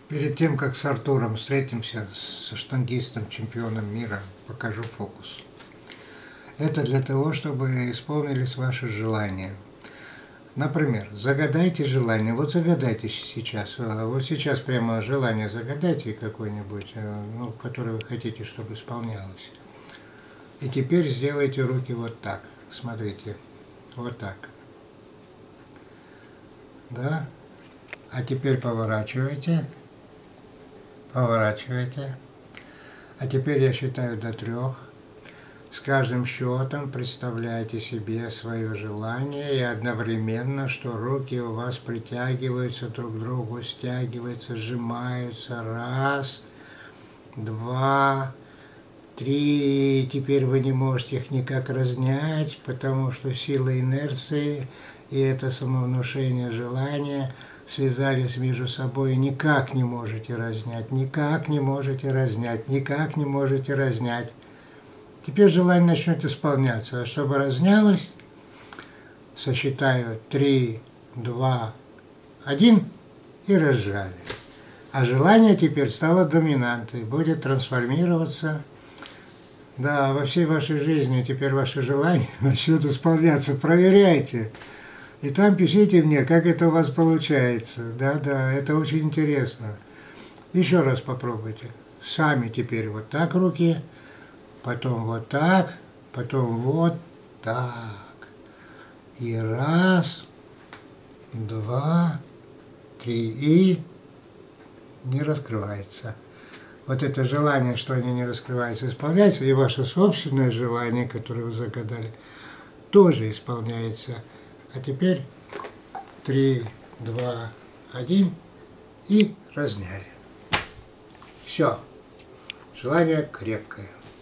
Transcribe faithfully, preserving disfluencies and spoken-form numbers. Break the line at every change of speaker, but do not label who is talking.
Перед тем, как с Артуром встретимся, со штангистом, чемпионом мира, покажу фокус. Это для того, чтобы исполнились ваши желания. Например, загадайте желание. Вот загадайте сейчас. Вот сейчас прямо желание загадайте какое-нибудь, ну, которое вы хотите, чтобы исполнялось. И теперь сделайте руки вот так. Смотрите. Вот так. Да? А теперь поворачивайте. Поворачивайте. А теперь я считаю до трех. С каждым счетом представляйте себе свое желание и одновременно, что руки у вас притягиваются друг к другу, стягиваются, сжимаются. Раз, два, три. Теперь вы не можете их никак разнять, потому что сила инерции и это самовнушение желания связались между собой и никак не можете разнять, никак не можете разнять, никак не можете разнять. Теперь желание начнет исполняться. А чтобы разнялось, сосчитаю три, два, один и разжали. А желание теперь стало доминантой, будет трансформироваться. Да, во всей вашей жизни теперь ваши желания начнут исполняться. Проверяйте. И там пишите мне, как это у вас получается. Да-да, это очень интересно. Еще раз попробуйте. Сами теперь вот так руки. Потом вот так, потом вот так. И раз, два, три, и не раскрывается. Вот это желание, что они не раскрываются, исполняется, и ваше собственное желание, которое вы загадали, тоже исполняется. А теперь три, два, один, и разняли. Все. Желание крепкое.